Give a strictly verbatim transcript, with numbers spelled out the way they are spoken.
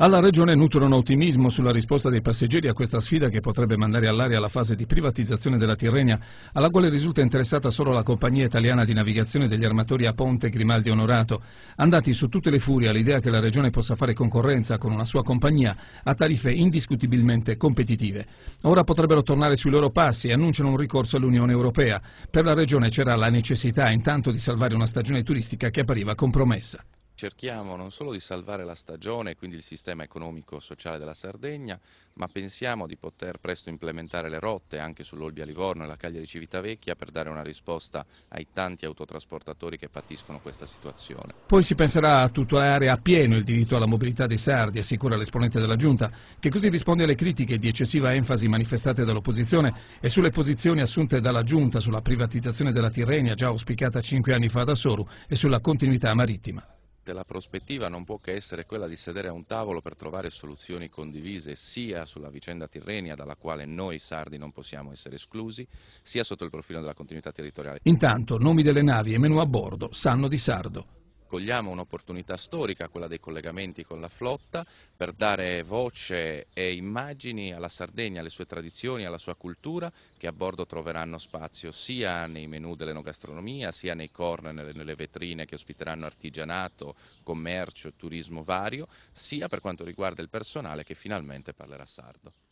Alla Regione nutrono ottimismo sulla risposta dei passeggeri a questa sfida che potrebbe mandare all'aria la fase di privatizzazione della Tirrenia, alla quale risulta interessata solo la compagnia italiana di navigazione degli armatori a Ponte Grimaldi Onorato, andati su tutte le furie all'idea che la Regione possa fare concorrenza con una sua compagnia a tariffe indiscutibilmente competitive. Ora potrebbero tornare sui loro passi e annunciano un ricorso all'Unione Europea. Per la Regione c'era la necessità intanto di salvare una stagione turistica che appariva compromessa. Cerchiamo non solo di salvare la stagione e quindi il sistema economico-sociale della Sardegna, ma pensiamo di poter presto implementare le rotte anche sull'Olbia-Livorno e la Cagliari-Civitavecchia per dare una risposta ai tanti autotrasportatori che patiscono questa situazione. Poi si penserà a tutelare a pieno il diritto alla mobilità dei sardi, assicura l'esponente della Giunta, che così risponde alle critiche di eccessiva enfasi manifestate dall'opposizione e sulle posizioni assunte dalla Giunta sulla privatizzazione della Tirrenia, già auspicata cinque anni fa da Soru, e sulla continuità marittima. La prospettiva non può che essere quella di sedere a un tavolo per trovare soluzioni condivise sia sulla vicenda Tirrenia, dalla quale noi sardi non possiamo essere esclusi, sia sotto il profilo della continuità territoriale. Intanto nomi delle navi e menù a bordo sanno di sardo. Cogliamo un'opportunità storica, quella dei collegamenti con la flotta, per dare voce e immagini alla Sardegna, alle sue tradizioni, alla sua cultura, che a bordo troveranno spazio sia nei menù dell'enogastronomia, sia nei corner, nelle vetrine che ospiteranno artigianato, commercio, turismo vario, sia per quanto riguarda il personale che finalmente parlerà sardo.